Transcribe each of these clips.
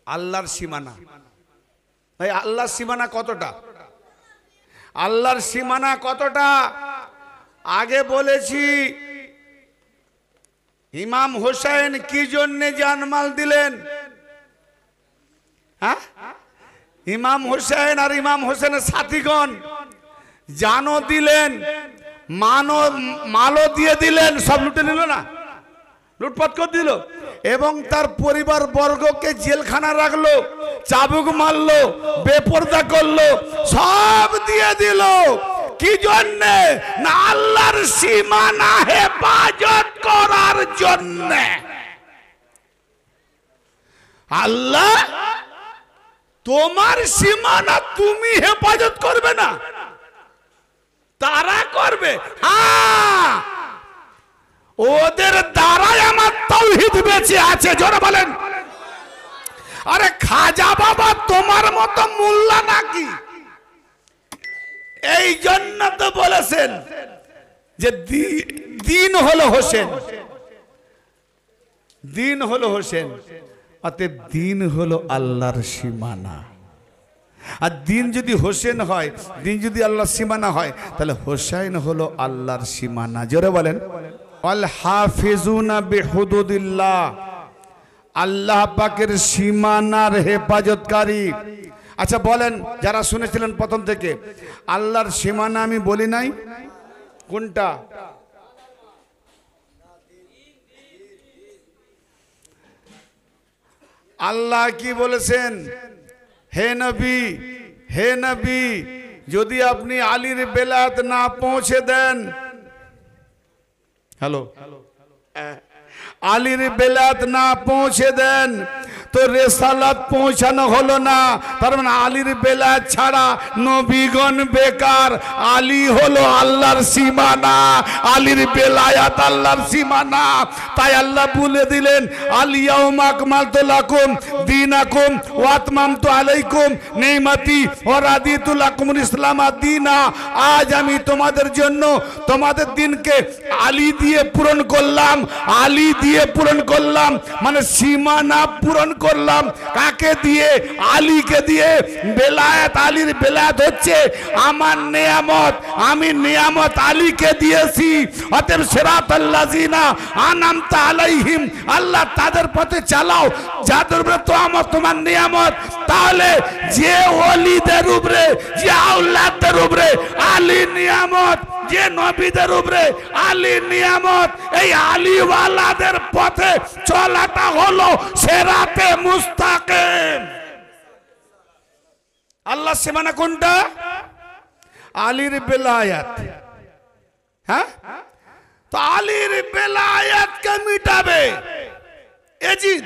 আল্লাহর সীমানা। ভাই আল্লাহর সীমানা কতটা? আল্লাহর সীমানা কতটা? আগে বলেছি ইমাম হোসেন কি জন্যে জানমাল দিলেন? হ্যাঁ, ইমাম হোসেন আর ইমাম হোসেনের সাথীগণ জানও দিলেন, মালও দিয়ে দিলেন, সব লুটে নিল না, লুটপাট করে দিল, এবং তার পরিবার বর্গকে জেলখানা রাখলো, চাবুক মারলো, বেপরদা করলো, সব দিয়ে দিল। কি জন্যে? না আল্লাহর সীমানা হেফাজত করার জন্যে। আল্লাহ তোমার সীমানা তুমি হেফাজত করবে না, তারা করবে। হ্যাঁ, ওদের দ্বারাই আমার তাওহীদ বেঁচে আছে। জোরে বলেন। আরে খাজা বাবা তোমার মতো মোল্লা নাকি? এই জন্য তো বলেছেন যে দিন হলো হোসেন, দিন হলো হোসেন, অতএব দিন হলো আল্লাহর সীমানা। আর দিন যদি হোসেন হয়, দিন যদি আল্লাহর সীমানা হয়, তাহলে হোসেন হলো আল্লাহর সীমানা। জোরে বলেন। আল হাফিজুনা বিহুদুদিল্লাহ, আল্লাহ পাকের সীমানার হেফাজতকারী। আচ্ছা বলেন, যারা শুনেছিলেন প্রথম থেকে, আল্লাহর সীমানা আমি বলি নাই, কোনটা? আল্লাহ কি বলেছেন? হে নবী, হে নবী, যদি আপনি আলীর বেলায়েত না পৌঁছে দেন, হ্যালো, আলীর বেলায়েত না পৌঁছে দেন তো রেসালাত পৌঁছানো হলো না। তার মানে আলীর বেলায়েত ছাড়া নবীগণ বেকার। আলী হলো আল্লাহর সীমানা, আলীর বেলায়েত আল্লাহর সীমানা। তাই আল্লাহ বলে দিলেন, আল-ইয়াউমা আকমালতু লাকুম দীনাকুম ওয়া আতমামতু আলাইকুম নি'মাতি ওয়া রাদিতু লাকুমুল ইসলাম দীনা। আজ আমি তোমাদের জন্য তোমাদের দিনকে আলী দিয়ে পূরণ করলাম, আলী দিয়ে পূরণ করলাম, মানে সীমানা পূরণ করলাম। কাকে দিয়ে? আলীকে দিয়ে। বেলায়েত, আলীর বেলায়েত হচ্ছে আমার নিয়ামত, আমি নিয়ামত আলীকে দিয়েছি। অতএব সিরাতাল্লাযিনা আনআমতা আলাইহিম, আল্লাহ তাদের পথে চালাও যাদের উপরে তো আমার তোমার নিয়ামত। তাহলে যে ওলিদের উপরে, যে আওলাদের উপরে আলী নিয়ামত, যে নবীদের উপরে আলী নিয়ামত, এই আলীওয়ালাদের পথে চলাটা হলো সিরাতে মুস্তাকিম। আল্লাহ সীমানা কোনটা? আলীর বেলায়েত। হ্যাঁ, তো আলীর বেলায়েতকে মিটাবে এজিদ।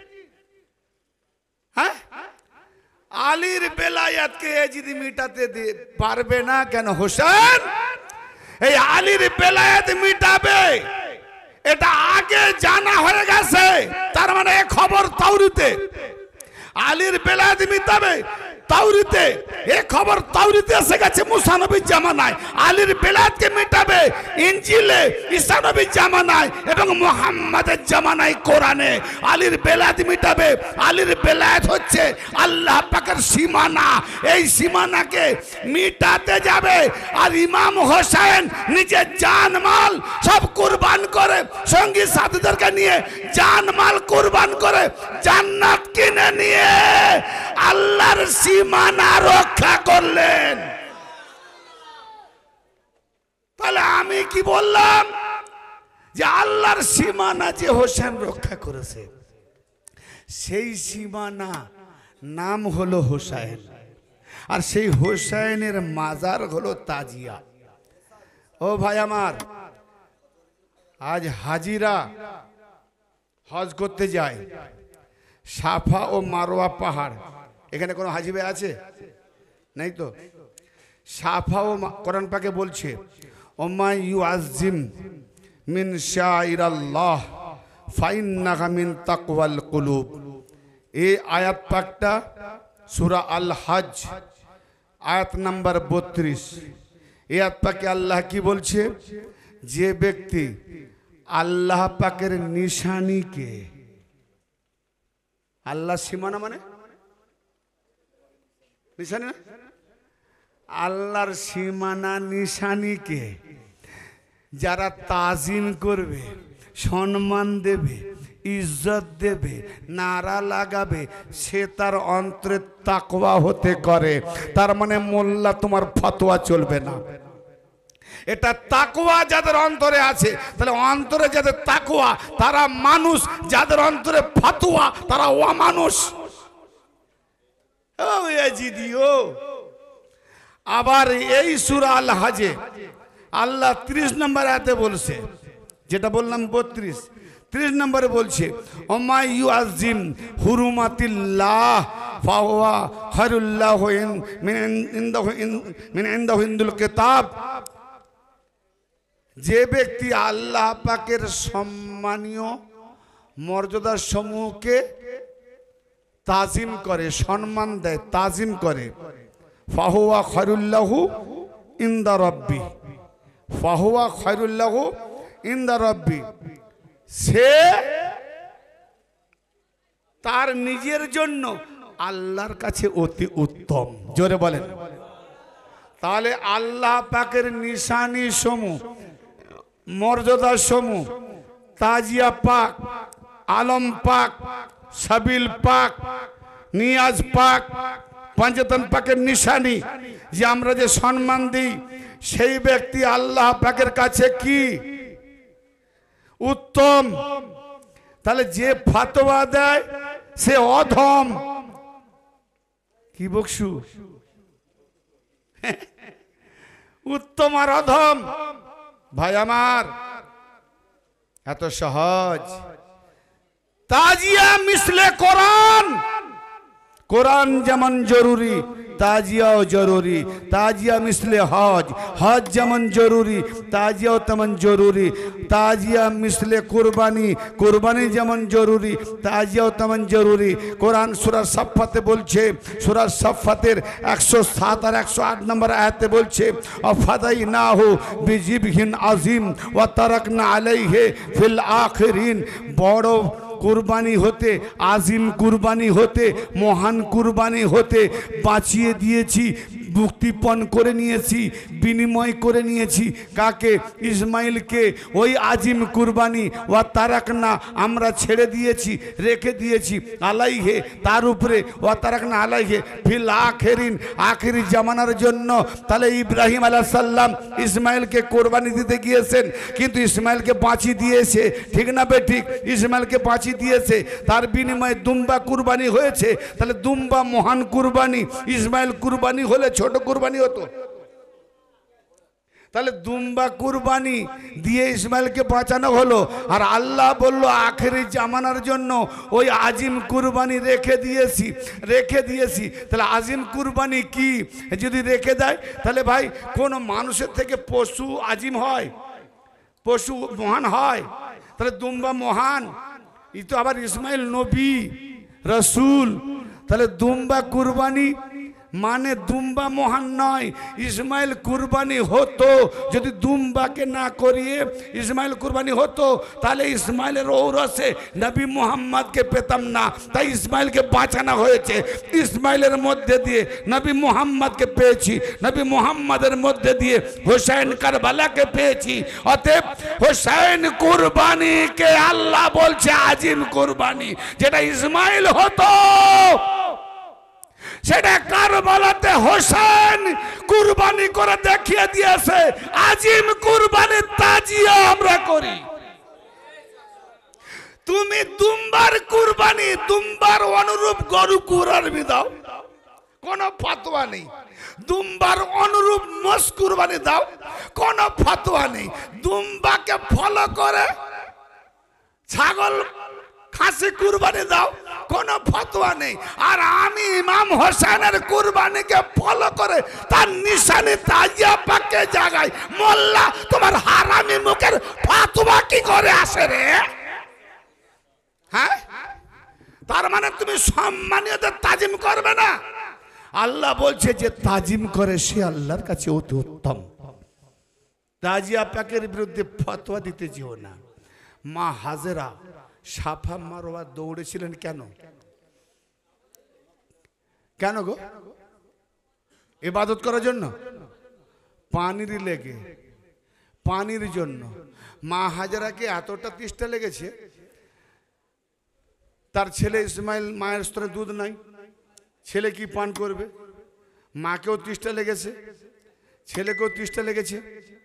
হ্যাঁ, আলীর বেলায়েতকে এজিদ মিটাতে পারবে না। কেন? হোসেন এই আলীর বেলায়েত মিটাবে, এটা আগে জানা হয়ে গেছে। তার মানে এই খবর তাওরাতে, আলীর বেলায়েত মিটাবে তাওরাতে, এই খবর তাওরাতে এসে গেছে মুসা নবীর জামানায়। আলীর বেলায়েতকে মিটাবে ইনজিলে, ঈসা নবীর জামানায় এবং মুহাম্মাদের জামানায় কোরআনে। আলীর বেলায়েত মিটাবে। আলীর বেলায়েত হচ্ছে আল্লাহ পাকের সীমানা। এই সীমানাকে মিটাতে যাবে। আর ইমাম হোসেন নিজের জানমাল সব কুরবান করে, সঙ্গী সাথীদেরকে নিয়ে জানমাল কুরবান করে জান্নাত কিনে নিয়ে আল্লাহর সীমানা রক্ষা করলেন। তাহলে আমি কি বললাম? যে আল্লাহর সীমানা যে হোসেন রক্ষা করেছে, সেই সীমানা নাম হলো হোসেন। আর সেই হোসেনের মাজার হলো তাজিয়া। ও ভাই আমার, আজ হাজিরা হজ করতে যায়, সাফা ও মারওয়া পাহাড়, এখানে কোনো হাজি ভাই আছে? নাই তো। সাফা ও কোরআন পাকে বলছে, ওমাই ইউআযিম মিন শাইরাল্লাহ ফাইন্নাহা মিন তাকওয়াল কুলুব। এই আয়াত পাকটা সূরা আল হজ আয়াত নাম্বার 32। এই আয়াত পাকে আল্লাহ কি বলছে? যে ব্যক্তি আল্লাহ পাকের নিশানিকে, আল্লাহর সীমানা মানে নিশানি না? আল্লাহর সীমানা নিশানিকে যারা তাজিম করবে, সম্মান দেবে, ইজ্জত দেবে, নারা লাগাবে, সে তার অন্তরে তাকওয়া হতে করে। তার মানে মোল্লা তোমার ফতোয়া চলবে না। এটা তাকওয়া যাদের অন্তরে আছে, তাহলে অন্তরে যাদের তাকওয়া তারা মানুষ, যাদের অন্তরে ফতোয়া তারা অমানুষ। আবার এই সূরা আল হজে আল্লাহ 30 নম্বর আয়াতে বলছে, যেটা বললাম 32 নম্বরে বলছে, ওমাই ইউআযিম হুরুমাতিল্লাহ ফাহুয়া খায়রুল লাহু মিন ইনদাহুল কিতাব। যে ব্যক্তি আল্লাহ পাকের সম্মানীয় মর্যাদার সমূহকে তাজিম করে, সম্মান দেয়, তাজিম করে, ফাহুয়া খায়রুল লাহু ইনদা রাব্বি, ফাহুয়া খায়রুল লাহু ইনদা রাব্বি, সে তার নিজের জন্য আল্লাহর কাছে অতি উত্তম। জোরে বলেন। তাহলে আল্লাহ পাকের নিশানি সমূহ, মর্যাদা সমূহ, তাজিয়া পাক, আলম পাক, সাবিল পাক, নিয়াজ পাক, পাঞ্জাতন পাকের নিশানি যে আমরা যে সম্মান দিই, সেই ব্যক্তি আল্লাহ পাকের কাছে কি উত্তম। তাহলে যে ফতোয়া দেয় সে অধম। কি বকছু? উত্তম আর অধম। ভাই আমার, এত সহজ। তাজিয়া মিসলে কোরআন, কোরআন যেমন জরুরি তাজিয়াও জরুরি। তাজিয়া মিসলে হজ, হজ যেমন জরুরি তাজিয়াও তেমন জরুরি। তাজিয়া মিসলে কুরবানি, কুরবানি যেমন জরুরি তাজিয়াও তেমন জরুরি। কোরআন সূরা সাফফাতে বলছে, সূরা সাফফাতের 107 আর 108 নম্বর আয়াতে বলছে, আফাদাইনাহু বিজিবহিন আজিম ওয়া তারাকনা আলাইহি ফিল আখিরিন। বড় কুরবানি হতে, আজিম কুরবানি হতে, মহান কুরবানি হতে বাঁচিয়ে দিয়েছি, মুক্তিপণ করে নিয়েছি, বিনিময় করে নিয়েছি। কাকে? ইসমাইলকে। ওই আজিম কুরবানি ওয়া তারাকনা, আমরা ছেড়ে দিয়েছি, রেখে দিয়েছি, আলাইহে, তার উপরে, ওয়া তারাকনা আলাইহে ফিল আখিরিন, আখিরি জামানার জন্য। তাহলে ইব্রাহিম আলাইহিস সালাম ইসমাইলকে কোরবানি দিতে গিয়েছেন, কিন্তু ইসমাইলকে বাঁচিয়ে দিয়েছে, ঠিক না বেঠিক? ইসমাইলকে বাঁচিয়ে দিয়েছে, তার বিনিময়ে দুম্বা কুরবানি হয়েছে। তাহলে দুম্বা মহান কুরবানি, ইসমাইল কুরবানি হলে ছোট কুরবানি হতো। তাহলে দুম্বা কুরবানি দিয়ে ইসমাইলকে বাঁচানো হলো, আর আল্লাহ বলল আখেরি জামানার জন্য ওই আজিম কুরবানি রেখে দিয়েছি, রেখে দিয়েছি। তাহলে আজিম কুরবানি কি যদি রেখে দেয়, তাহলে ভাই কোন মানুষের থেকে পশু আজিম হয়, পশু মহান হয়? তাহলে দুম্বা মহান, ই তো আবার ইসমাইল নবী রসুল। তাহলে দুম্বা কুরবানি মানে দুম্বা মহান নয়। ইসমাইল কুরবানি হতো, যদি দুম্বাকে না করিয়ে ইসমাইল কুরবানি হতো, তাহলে ইসমাইলের ঔরসে নবী মুহাম্মদকে পেতাম না। তাই ইসমাইলকে বাঁচানো হয়েছে, ইসমাইলের মধ্যে দিয়ে নবী মুহাম্মদকে পেয়েছি, নবী মুহাম্মদের মধ্যে দিয়ে হোসেন কারবালাকে পেয়েছি। অতএব হোসেন কুরবানিকে আল্লাহ বলছে আজিম কুরবানি। যেটা ইসমাইল হতো সেটা কারবালাতে হোসেন কুরবানি করে দেখিয়ে দিয়েছে। আজিম কুরবানি তাজিয়া আমরা করি। তুমি দুম্বার কুরবানি, দুম্বার অনুরূপ গরু কুরবানি দাও, কোনো ফতোয়া নেই। দুম্বার অনুরূপ মোষ কুরবানি দাও, কোনো ফতোয়া নেই। দুম্বাকে ফলো করে ছাগল খাসি কুরবানি দাও, কোনো ফতোয়া নেই। আর আমি ইমাম হোসেনের কুরবানিকে ফলো করে তার নিশানি তাজিয়া পাকে জাগাই। মোল্লা তোমার হারামি মুখের ফতোয়া কি করে আসে রে? হ্যাঁ, তার মানে তুমি সম্মানীয়দের তাজিম করবে না। আল্লাহ বলছে যে তাজিম করে সে আল্লাহর কাছে অতি উত্তম। তাজিয়া পাকের বিরুদ্ধে ফতোয়া দিতে যেও না। মা হাজেরা সাফা মারোয়া দৌড়েছিলেন কেন? কেন গো? ইবাদত করার জন্য? পানির লেগে, পানির জন্য। মা হাজেরাকে এতটা তেষ্টা লেগেছে, তার ছেলে ইসমাইল মায়ের স্তরে দুধ নাই, ছেলে কি পান করবে? মাকেও তেষ্টা লেগেছে, ছেলেকেও তেষ্টা লেগেছে।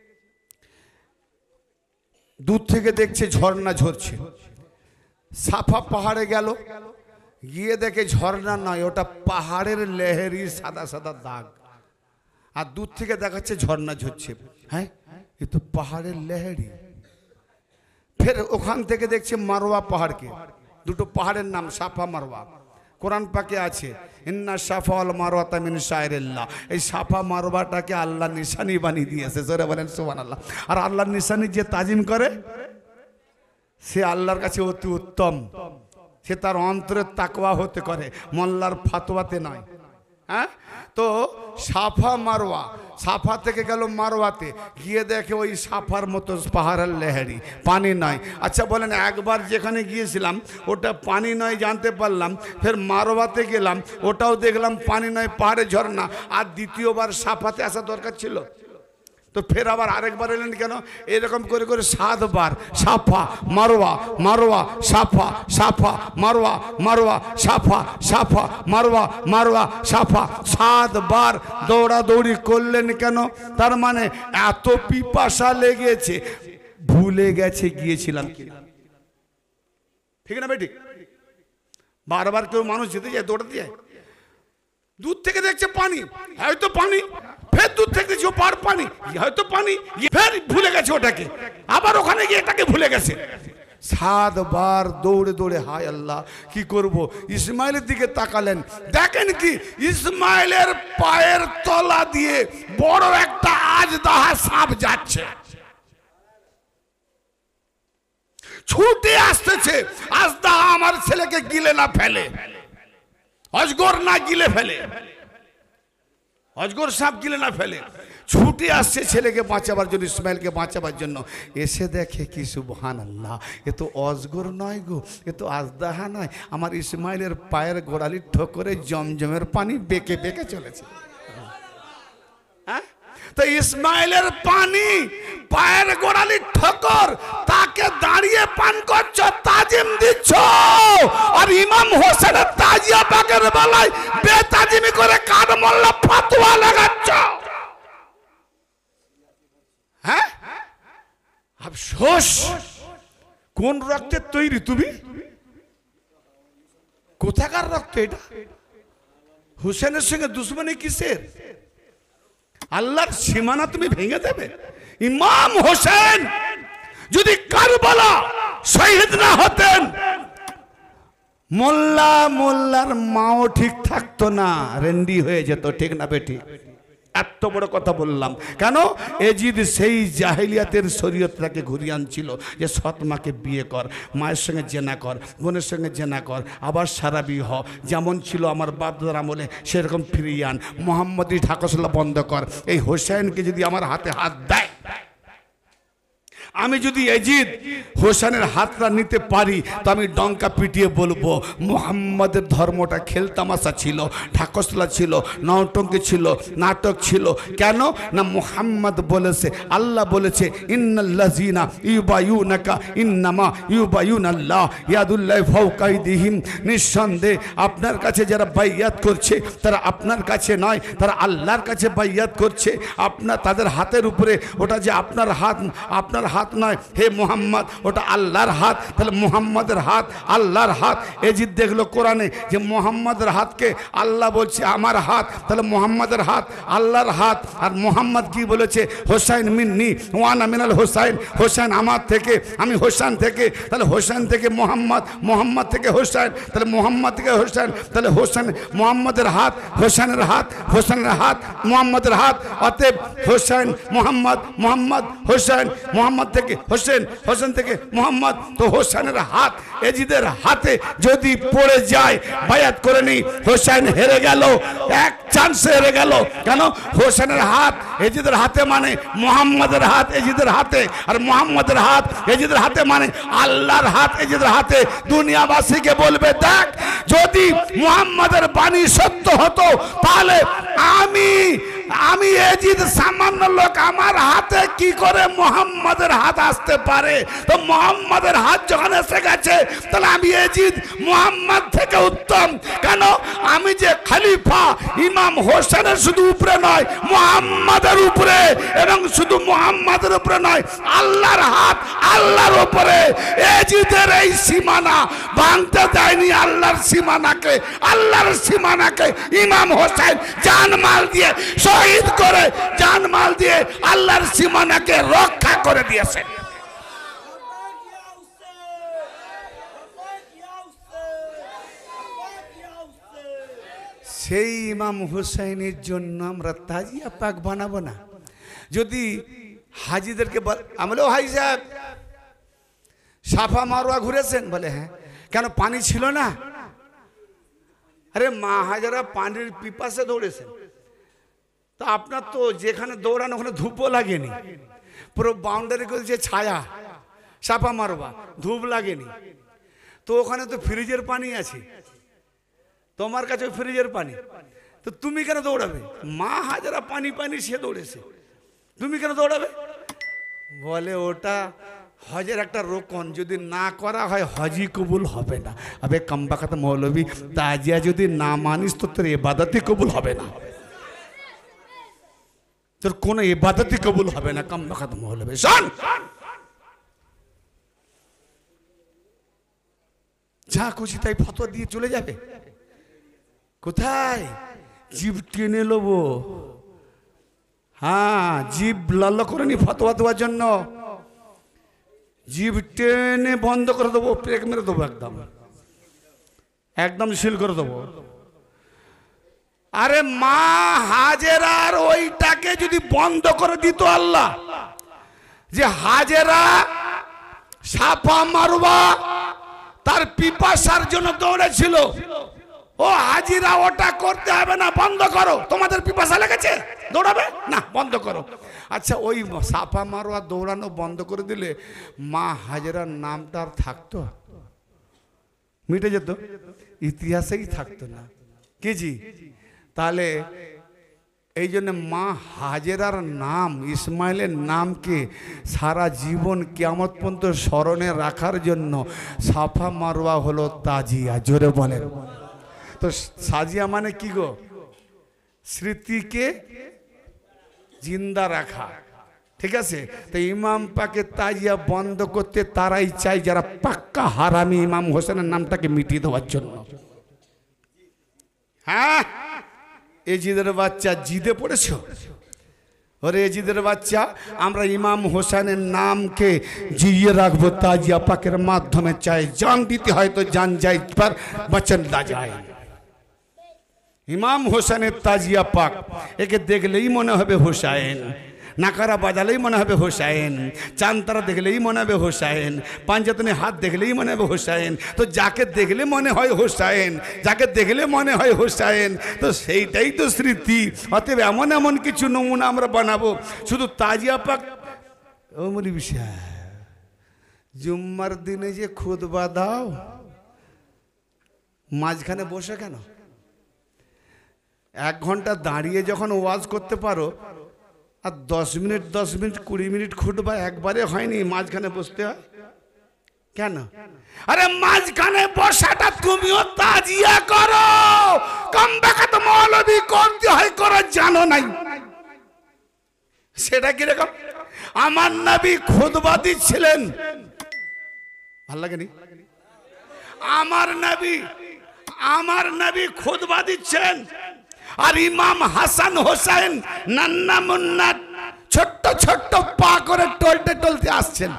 দূর থেকে দেখছে ঝর্ণা ঝরছে। সাফা পাহাড়ে গেল, গিয়ে দেখে ঝর্ণা নয়, ওটা পাহাড়ের লেহেরি সাদা সাদা দাগ। আর দূর থেকে দেখাচ্ছে ঝর্ণা ঝরছে। হ্যাঁ, এ তো পাহাড়ের লেহেরি। ফের ওখান থেকে দেখছে মারওয়া পাহাড়কে। দুটো পাহাড়ের নাম সাফা মারওয়া, কোরআন পাকে আছে, ইন্না সাফা ওয়াল মারওয়াতা মিন শায়রিল্লাহ। এই সাফা মারওয়াটাকে আল্লাহ নিশানি বানিয়ে দিয়েছে। জোরে বলেন সুবহানাল্লাহ। আর আল্লাহর নিশানি যে তাজিম করে সে আল্লাহর কাছে অতি উত্তম। সে তার অন্তরের তাকওয়া হতে করে, মোল্লার ফাতোয়াতে নয়। হ্যাঁ, তো সাফা মারওয়া, সাফা থেকে গেল মারওয়াতে, গিয়ে দেখে ওই সাফার মতো পাহাড়ের লেহারি, পানি নয়। আচ্ছা বলেন, একবার যেখানে গিয়েছিলাম ওটা পানি নয় জানতে পারলাম, ফের মারওয়াতে গেলাম, ওটাও দেখলাম পানি নয়, পাহাড়ে ঝর্ণা। আর দ্বিতীয়বার সাফাতে আসা দরকার ছিল, তো ফের আবার আরেকবার এলেন কেন? এরকম করে করে 7 বার সাফা মারওয়া, মারওয়া সাফা, সাফা মারওয়া, মারওয়া সাফা, সাফা মারওয়া, মারওয়া সাফা 7 বার দৌড়াদৌড়ি করলেন কেন? তার মানে এত পিপাসা লেগেছে, ভুলে গেছে গিয়েছিলাম কিনা। ঠিক না বেটি? বারবার কেউ মানুষ যেতে যায়, দৌড়াতে যায়, দূর থেকে দেখছে পানি, হয়তো পানি, ফের দূর থেকে দেখছে পার পানি, হয়তো পানি, ফের ভুলে গেছে ওটাকে, আবার ওখানে গিয়ে এটাকে ভুলে গেছে। 7 বার দৌড়ে দৌড়ে, হায় আল্লাহ কি করব? ইসমাইলের দিকে তাকালেন, দেখেন কি ইসমাইলের পায়ের তলা দিয়ে বড় একটা আজদাহা সাপ যাচ্ছে, ছুটে আসতেছে। আজদাহা আমার ছেলেকে গিলে না ফেলে, অজগর না গিলে ফেলে, অজগর সাপ গিলে না ফেলে, ছুটে আসছে ছেলেকে বাঁচাবার জন্য, ইসমাইলকে বাঁচাবার জন্য। এসে দেখে কি সুবহানাল্লাহ, এ তো অজগর নয় গো, এ তো আজদাহা নয়, আমার ইসমাইলের পায়ের গোড়ালির ঠোকরে জমজমের পানি বেঁকে বেঁকে চলেছে। হ্যাঁ, তো ইসমাইলের পানি পায়ের গোড়ালির ঠোকর, তাকে দাঁড়িয়ে পান করছো, তাজিম দিচ্ছ। আর ইমাম হোসেনের তাজিয়া পাকের বেলায় বেতাজিমি করে কাদ মোল্লা ফতোয়া লাগাচ্ছ। হ্যাঁ, আফসোস, কোন রক্তের তৈরি তুমি? কোথাকার রক্ত এটা? হোসেনের সঙ্গে দুশ্মনী কিসের? আল্লাহর সীমানা তুমি ভেঙে দেবে। ইমাম হোসেন যদি কারবালা শহীদ না হতেন, মোল্লার মাও ঠিক থাকতো না, রেন্ডি হয়ে যেত। ঠিক না বেটি? এত বড় কথা বললাম কেন? এজিদ সেই জাহেলিয়াতের শরীয়তটাকে ঘুরিয়ে আনছিল যে সৎ মাকে বিয়ে কর, মায়ের সঙ্গে জেনা কর, বোনের সঙ্গে জেনা কর, আবার সারাবি হ, যেমন ছিল আমার বাপদাদার আমলে সেরকম ফিরিয়ে আন, মোহাম্মদী ঢাকসলা বন্ধ কর। এই হোসেনকে যদি আমার হাতে হাত দেয়, আমি যদি এজিদ হোসেনের হাতটা নিতে পারি, তো আমি ডঙ্কা পিটিয়ে বলবো মুহাম্মাদের ধর্মটা খেলতামাশা ছিল, ঢাকসলা ছিল, নৌটঙ্কি ছিল, নাটক ছিল। কেন না মুহাম্মদ বলেছে, আল্লাহ বলেছে, ইন্নাল্লাযিনা ইউবায়ুনাকা ইন্নামা ইউবায়ুনাল্লাহ ইয়াদুল্লাহি ফাওকা আইদিহিম। নিঃসন্দেহে আপনার কাছে যারা বাইয়াত করছে তারা আপনার কাছে নয়, তারা আল্লাহর কাছে বাইয়াত করছে। আপনার তাদের হাতের উপরে ওটা যে আপনার হাত, আপনার হাত নয় হে মুহাম্মদ, ওটা আল্লাহর হাত। তাহলে মুহাম্মাদের হাত আল্লাহর হাত। এজিদ দেখলো কোরআনে যে মুহাম্মাদের হাতকে আল্লাহ বলছে আমার হাত, তাহলে মুহাম্মাদের হাত আল্লাহর হাত। আর মুহাম্মদ কি বলেছে? হোসাইন মিন্নি ওয়ানা মিনাল হোসাইন, হোসেন আমার থেকে, আমি হোসেন থেকে। তাহলে হোসেন থেকে মুহাম্মদ, মুহাম্মদ থেকে হোসেন, তাহলে মুহাম্মদ থেকে হোসেন, তাহলে হোসেন মুহাম্মদের হাত, হোসেনের হাত, হোসেনের হাত মুহাম্মদের হাত। অতএব হোসেন মুহাম্মদ, মুহাম্মদ হোসেন, মুহাম্মদ থেকে হোসেন, হোসেন থেকে মোহাম্মদ। তো হোসেনের হাত এজিদের হাতে যদি পড়ে যায়, বায়াত করে নি, হোসেন হেরে গেল, এক চান্সে হেরে গেল। কেন? হোসেনের হাত এজিদের হাতে মানে মোহাম্মদের হাত এজিদের হাতে, আর মোহাম্মদের হাত এজিদের হাতে মানে আল্লাহর হাত এজিদের হাতে। দুনিয়াবাসীকে বলবে, দেখ যদি মুহাম্মাদের বাণী সত্য হতো তাহলে আমি এজিদ সামান্য লোক, আমার হাতে কি করে মুহাম্মাদের হাত আসতে পারে? তো মুহাম্মাদের হাত যখন এসে গেছে তাহলে আমি এজিদ মুহাম্মদ থেকে উত্তম। কেন? আমি যে খলিফা ইমাম হোসেনের শুধু উপরে নয়, মুহাম্মাদের উপরে, এবং শুধু মুহাম্মাদের উপরে নয়, আল্লাহর হাত আল্লাহর উপরে। এজিদের এই সীমানা ভাঙতে দেয়নি আল্লাহর সীমানাকে। আল্লাহর সীমানাকে ইমাম হোসেন জানমাল দিয়ে শহীদ করে, জানমাল দিয়ে আল্লাহর সীমানাকে রক্ষা করে দিয়েছে। সেই ইমাম হুসাইনের জন্য আমরা তাজিয়া পাক বানাবো না? যদি হাজিদেরকে আমলেও হাই সাহেব সাফা মারোয়া ঘুরেছেন? বলে হ্যাঁ। কেন? পানি ছিল না? আরে মা হাজারা পানির পিপাসে দৌড়েছেন। তা আপনার তো যেখানে দৌড়ানো ওখানে ধূপও লাগেনি, পুরো বাউন্ডারি করেছে ছায়া, সাফা মারোয়া, ধূপ লাগেনি। তো ওখানে তো ফ্রিজের পানি আছে, তোমার কাছে ফ্রিজের পানি, তো তুমি কেন দৌড়াবে? মা হাজারা পানি পানি সে দৌড়েছে, তুমি কেন দৌড়াবে? বলে ওটা হজের একটা রোকন, যদি না করা হয় হজই কবুল হবে না। আবে কাম্বাকাত মৌলবী, তাজিয়া যদি না মানিস তো তোর ইবাদতই কবুল হবে না, তোর কোনো ইবাদতই কবুল হবে না। কাম্বাকাত মৌলবী শোন, যা খুশি তাই ফতোয়া দিয়ে চলে যাবে। কোথায়? জিভ টেনে নেবো। হ্যাঁ, জিভ লাল করে নি ফতোয়া দেওয়ার জন্য, জিভ টেনে বন্ধ করে দেবো, ব্রেক মেরে দেবো, একদম একদম সিল করে দেবো। আরে মা হাজেরার ওইটাকে যদি বন্ধ করে দিত আল্লাহ, যে হাজেরা সাফা মারওয়া তার পিপাসার জন্য দৌড়েছিল, ও হাজিরা ওটা করতে হবে না, বন্ধ করো, তোমাদের পিপাসা লেগেছে, দৌড়াবে না, বন্ধ করো। আচ্ছা, ওই সাফা মারওয়া দৌড়ানো বন্ধ করে দিলে মা হাজেরার নামটা আর থাকতো? মিটে যেত, ইতিহাসেই থাকতো না। কি জি? তাহলে এই জন্য মা হাজেরার নাম, ইসমাইলের নামকে সারা জীবন কিয়ামত পর্যন্ত স্মরণে রাখার জন্য সাফা মারওয়া হলো তাজিয়া। জোরে বলেন তো। সাজিয়া মানে কি গো? স্মৃতিকে জিন্দা রাখা, ঠিক আছে? তো ইমাম পাকে তাজিয়া বন্ধ করতে তারাই চাই যারা পাক্কা হারামি ইমাম হোসেনের নামটাকে মিটিয়ে দেওয়ার জন্য। হ্যাঁ, এজিদের বাচ্চা জিদে পড়েছ? ওরে এজিদের বাচ্চা, আমরা ইমাম হোসেনের নামকে জিয়ে রাখবো তাজিয়া পাকের মাধ্যমে। চাই জান দিতে হয় তো জান যায়, पर बचन ना যায়। ইমাম হোসেনের তাজিয়া পাক, একে দেখলেই মনে হবে হোসাইন, নাকারা বাজালেই মনে হবে হোসাইন, চান্তারা দেখলেই মনে হবে হোসাইন, পাঞ্জাতনে হাত দেখলেই মনে হবে হোসাইন। তো যাকে দেখলে মনে হয় হোসাইন, যাকে দেখলে মনে হয় হোসাইন, তো সেইটাই তো স্মৃতি। অতএব এমন এমন কিছু নমুনা আমরা বানাবো। শুধু তাজিয়া পাক ও মরি বিষয়, জুম্মার দিনে যে খুতবা দাও, মাঝখানে বসে কেন? 1 ঘন্টা দাঁড়িয়ে যখন ওয়াজ করতে পারো, আর 10 মিনিট 20 মিনিট খুতবা একবারে হয়নি, মাঝখানে বসতে হয় কেন? আরে মাঝখানে বসাটা তুমিও তাজিয়া করো। কামবাকাত মৌলবী করতে হয় করো, জানো নাই? সেটা কিরকম? আমার নবী খুতবা দিচ্ছিলেন, ভাল লাগেনি? আমার নবী খুতবা দিচ্ছেন, আর ইমাম হাসান হোসেন নান্না মুন্না ছোট্ট ছোট্ট পা করে টলতে টলতে আসছেন।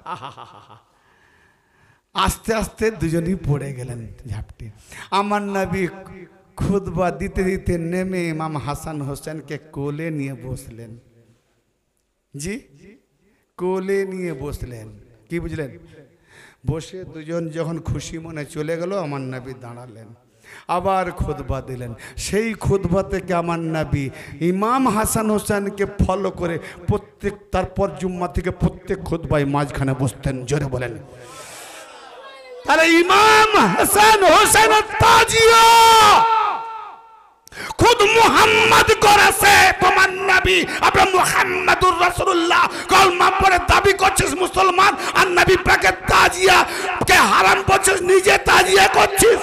আস্তে আস্তে দুজনই পড়ে গেলেন ঝাপটে। আমার নবী খুতবা দিতে দিতে নেমে ইমাম হাসান হোসেনকে কোলে নিয়ে বসলেন। জি, কোলে নিয়ে বসলেন। কি বুঝলেন? বসে দুজন যখন খুশি মনে চলে গেল, আমার নবী দাঁড়ালেন, আবার খুতবা দিলেন। সেই খুতবা থেকে আমার নবী ইমাম হাসান হোসেনকে ফলো করে প্রত্যেক, তারপর জুম্মা থেকে প্রত্যেক খুতবায় মাঝখানে বসতেন। জোরে বলেন। তাহলে ইমাম হাসান হোসেন তাজিয়া খুদ মুহাম্মদ করেছে, তোমার নবী আপনি মুহাম্মাদুর রাসূলুল্লাহ কলমা পড়ে দাবি করছিস মুসলমান, আর নবী পাকের তাজিয়া কে হারাম করছিস, নিজে তাজিয়া করছিস।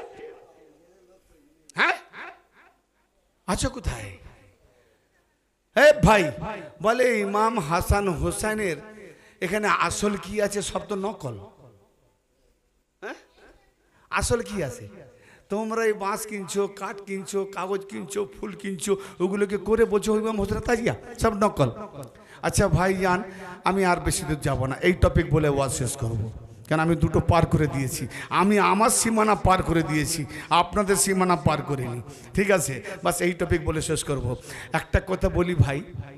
হ্যাঁ, আচ্ছা কোথায়? এ ভাই বলে ইমাম হাসান হোসেনের এখানে আসল কি আছে? সব তো নকল। হ্যাঁ, আসল কি আছে? তোমরা এই বাঁশ কিনছো, কাঠ কিনছো, কাগজ কিনছো, ফুল কিনছো, ওগুলোকে করে বলছো ইমাম হোসেন তাজিয়া, সব নকল। আচ্ছা ভাই জান, আমি আর বেশি দূর যাবো না, এই টপিক বলে ওয়াজ শেষ করবো। কেন আমি দুটো পার করে দিয়েছি, আমি আমার সীমানা পার করে দিয়েছি, আপনাদের সীমানা পার করিনি। ঠিক আছে, বাস এই টপিক বলে শেষ করব। একটা কথা বলি ভাই,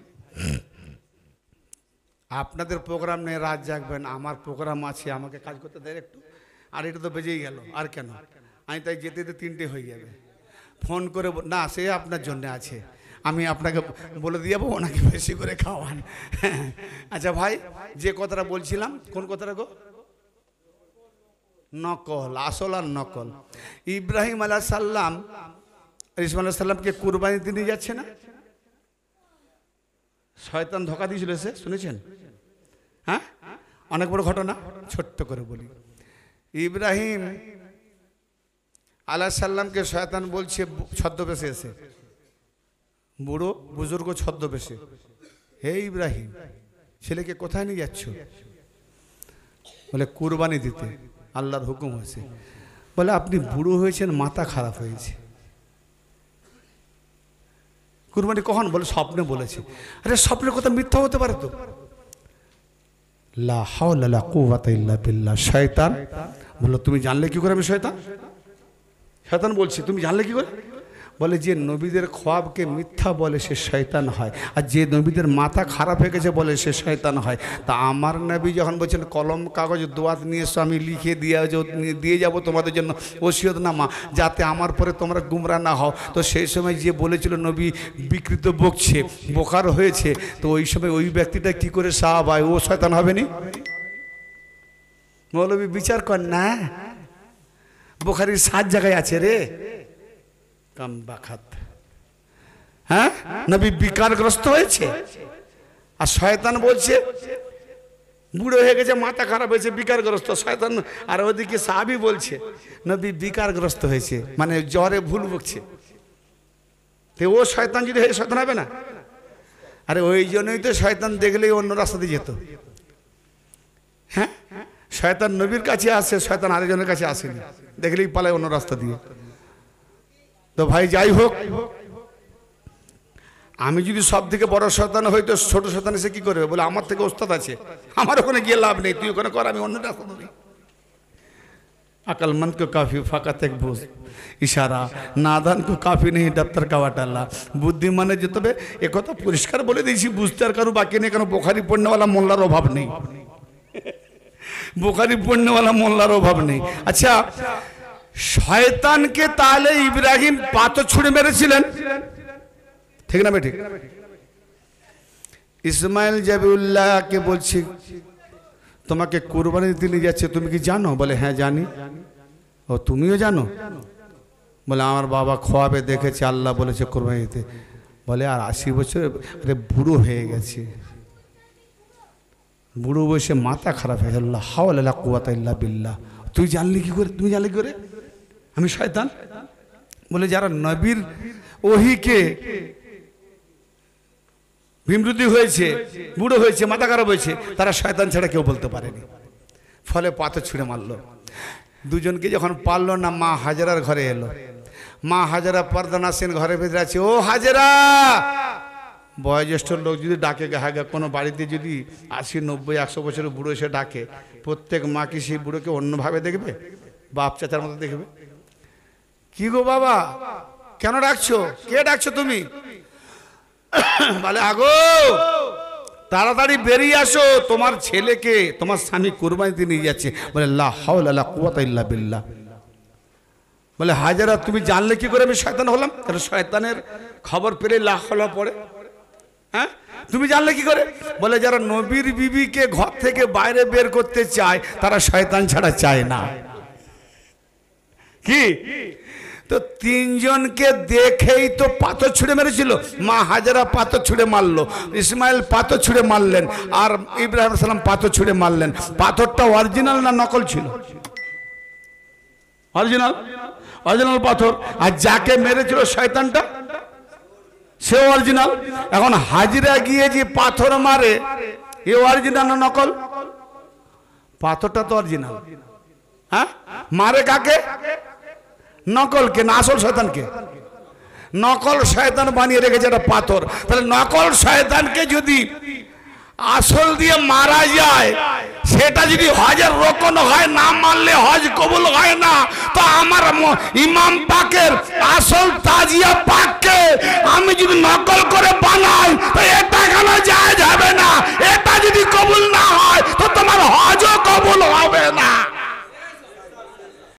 আপনাদের প্রোগ্রাম নিয়ে রাত জাগবেন, আমার প্রোগ্রাম আছে, আমাকে কাজ করতে দেয় একটু। আর এটা তো বেজেই গেল, আর কেন? আমি তাই যেতে যেতে 3টে হয়ে যাবে। ফোন করে না, সে আপনার জন্য আছে, আমি আপনাকে বলে দিয়ে যাবো, ওনাকে বেশি করে খাওয়ান। আচ্ছা ভাই, যে কথাটা বলছিলাম, কোন কথাটা গো? নকল, আসল আর নকল। ইব্রাহিম আলাইহিস সালাম ইসমাইল আলাইহিস সালামকে কুরবানি দিতে নিয়ে যাচ্ছে না? শয়তান ধোঁকা দিয়েছিল, সে শুনেছেন? হ্যাঁ, অনেক বড় ঘটনা, ছোট্ট করে বলি। ইব্রাহিম আলাইহিস সালামকে শয়তান বলছে ছদ্মবেশে এসে, বুড়ো বুজুর্গ ছদ্মবেশে, হে ইব্রাহিম, ছেলেকে কোথায় নিয়ে যাচ্ছ? বলে কুরবানি দিতে, আল্লাহর হুকুম হয়েছে। বলে আপনি বুড়ো হয়েছেন, মাথা খারাপ হয়েছে, কুরবানি কখন? বলে স্বপ্নে বলেছে। আরে স্বপ্নের কথা মিথ্যা হতে পারে তো? লা হাওলা লা কুওয়াতা ইল্লা বিল্লাহ। শয়তান বলল তুমি জানলে কি করে আমি শয়তান? শয়তান বলছে তুমি জানলে কি করে? বলে যে নবীদের খোয়াবকে মিথ্যা বলে সে শয়তান হয়, আর যে নবীদের মাথা খারাপ হয়ে গেছে বলে সে শয়তান হয়। তা আমার নবী যখন বলছেন কলম কাগজ দোয়াত নিয়ে এসো, আমি লিখে দিয়ে যাব তোমাদের জন্য ওসিয়তনামা, যাতে আমার পরে তোমরা গুমরা না হও। তো সেই সময় যে বলেছিল নবী বিকৃত বকছে, বোকার হয়েছে, তো ওই সময় ওই ব্যক্তিটা কি করে সাহাব হয়? ও শয়তান হবে নি? মৌলবী বিচার কর না, বুখারীর 7 জায়গায় আছে রে কাম বাখাত। হ্যাঁ, নবী বিকারগ্রস্ত হয়েছে, আর শয়তান বলছে বুড়ো হয়ে গেছে, মাথা খারাপ হয়েছে, বিকারগ্রস্ত শয়তান। আর ওদিকে সাহাবী বলছে নবী বিকারগ্রস্ত হয়েছে, মানে জ্বরে ভুল বকছে। তো ও শয়তান যদি হয়, শয়তান হবে না? আরে ওই জন্যই তো শয়তান দেখলেই অন্য রাস্তা দিয়ে যেত। হ্যাঁ, শয়তান নবীর কাছে আসে, শয়তান আরেকজনের কাছে আসেনি, দেখলেই পালায় অন্য রাস্তা দিয়ে। তো ভাই যাই হোক, আমি যদি সব থেকে বড় শয়তান হই, তো ছোট শয়তান এসে কি করবে? বলে আমার থেকে ওস্তাদ আছে, আমার ওখানে গিয়ে লাভ নেই, তুই ওখানে কর, আমি অন্য রাস্তা ধরি। अकलमंद को काफी फाकत एक बुझ इशारा, नादान को काफी नहीं दफ्तर का वाटाला। बुद्धिमाনের যেতে হবে, একথা পরিষ্কার বলে দিয়েছি, বুঝতে আর কারো বাকি নেই। কারণ বুখারী পড়নেওয়ালা মোল্লার অভাব নেই, বুখারী পড়নেওয়ালা মোল্লার অভাব নেই। আচ্ছা, শয়তানকে তাহলে ইব্রাহিম পাথর ছুঁড়ে মেরেছিলেন, ঠিক না বেঠিক? ইসমাইল জাবিউল্লাহকে বলছি তোমাকে কুরবানি দিতে নিয়ে যাচ্ছে, তুমি কি জানো? বলে হ্যাঁ জানি। ও তুমিও জানো? বলে আমার বাবা খোয়াবে দেখেছে, আল্লাহ বলেছে কুরবানি দিতে। বলে আর 80 বছর, আরে বুড়ো হয়ে গেছে, বুড়ো বয়সে মাথা খারাপ হয়ে গেল। লা হাওলা লা কুওয়াতা ইল্লা বিল্লাহ। তুই জানলি কি করে? তুমি জানলি কি করে আমি শয়তান? বলে যারা নবীর ওহিকে বিমৃতি হয়েছে, বুড়ো হয়েছে, মাথা খারাপ হয়েছে, তারা শয়তান ছাড়া কেউ বলতে পারেনি। ফলে পাথর ছুঁড়ে মারলো। দুজনকে যখন পারলো না, মা হাজেরার ঘরে এলো। মা হাজেরা পর্দা নাসিন ঘরে ভেতরে আছে। ও হাজেরা, বয়োজ্যেষ্ঠ লোক যদি ডাকে, গাহাগা কোনো বাড়িতে যদি 80, 90, 100 বছরের বুড়ো এসে ডাকে, প্রত্যেক মা কি সেই বুড়োকে অন্যভাবে দেখবে? বাপ চাচার মতো দেখবে? কি গো বাবা, কেন ডাকছো? কে ডাকছো তুমি? বলে আগো তাড়াতাড়ি বেরিয়ে আসো, তোমার ছেলেকে তোমার স্বামী কুরবানিতে নিয়ে যাচ্ছে। বলে লা হাওলা ওয়ালা কুওয়াতা ইল্লা বিল্লাহ। বলে হাজেরা তুমি জানলে কি করে আমি শয়তান হলাম? কারণ শয়তানের খবর পেলে লা হাওলা পড়ে। হ্যাঁ, তুমি জানলে কি করে? বলে যারা নবীর বিবিকে ঘর থেকে বাইরে বের করতে চায় তারা শয়তান ছাড়া চায় না। কি তো তিনজনকে দেখেই তো পাথর ছুঁড়ে মেরেছিল। মা হাজেরা পাথর ছুঁড়ে মারলো, ইসমাইল পাথর ছুঁড়ে মারলেন, আর ইব্রাহিম সালাম পাথর ছুঁড়ে মারলেন। পাথরটা অরিজিনাল না নকল ছিল? অরিজিনাল, অরিজিনাল পাথর। আর যাকে মেরেছিল শয়তানটা সে অরিজিনাল। এখন হাজিরা গিয়ে যে পাথর মারে এ অরিজিনাল না নকল? পাথরটা তো অরিজিনাল। হ্যাঁ, মারে কাকে? নকলকে না আসল শয়তানকে। নকল শয়তান বানিয়ে রেখেছে একটা পাথর। তাহলে নকল শয়তানকে যদি আসল দিয়ে মারা যায়, সেটা যদি হজের রোকন হয়, না মানলে হজ কবুল হয় না। তো আমার ইমাম পাকের আসল তাজিয়া পাককে আমি যদি নকল করে বানাই তো এটা কেন যায় যাবে না? এটা যদি কবুল না হয় তো তোমার হজও কবুল হবে না।